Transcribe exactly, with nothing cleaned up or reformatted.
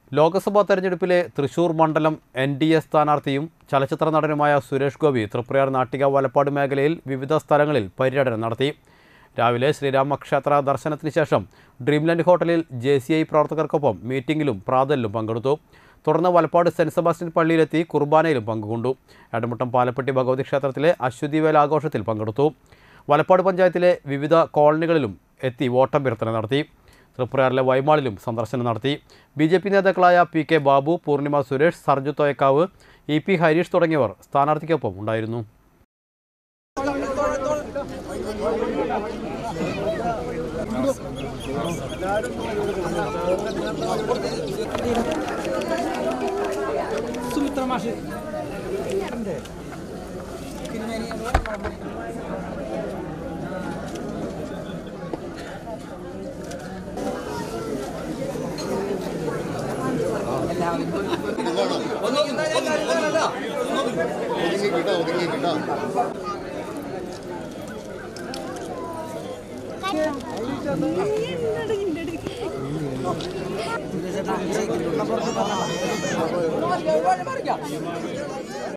ലോക്സഭാ തെരഞ്ഞെടുപ്പിലെ തൃശൂർ മണ്ഡലം N D A സ്ഥാനാർത്ഥിയും ചലച്ചിത്ര നടനുമായ സുരേഷ് ഗോപി തൃപ്രയാർ നാട്ടിക വലപ്പാട് മേഖലയിൽ വിവിധ സ്ഥലങ്ങളിൽ പര്യടനം നടത്തി. രാവിലെ ശ്രീരാമക്ഷേത്ര ദർശനത്തിന് ശേഷം ഡ്രീംലാൻഡ് ഹോട്ടലിൽ ജെ സി ഐ പ്രവർത്തകർക്കൊപ്പം മീറ്റിംഗിലും പ്രാതലിലും പങ്കെടുത്തു. തുടർന്ന് വലപ്പാട് സെൻറ്റ് സെബാസ്റ്റ്യൻ പള്ളിയിലെത്തി കുർബാനയിലും പങ്കുകൊണ്ടു. എടമുട്ടം പാലപ്പെട്ടി ഭഗവതി ക്ഷേത്രത്തിലെ അശ്വതിവേല ആഘോഷത്തിൽ പങ്കെടുത്തു. വലപ്പാട് പഞ്ചായത്തിലെ വിവിധ കോളനികളിലും എത്തി വോട്ടഭ്യർത്ഥന നടത്തി. തൃപ്രയാറിലെ വൈമാളിലും സന്ദർശനം നടത്തി. ബി ജെ പി നേതാക്കളായ P K Babu, Poornima Suresh, Sarju Thoyakkavu, E P Harish തുടങ്ങിയവർ സ്ഥാനാർത്ഥിക്കൊപ്പം ഉണ്ടായിരുന്നു. Gracias.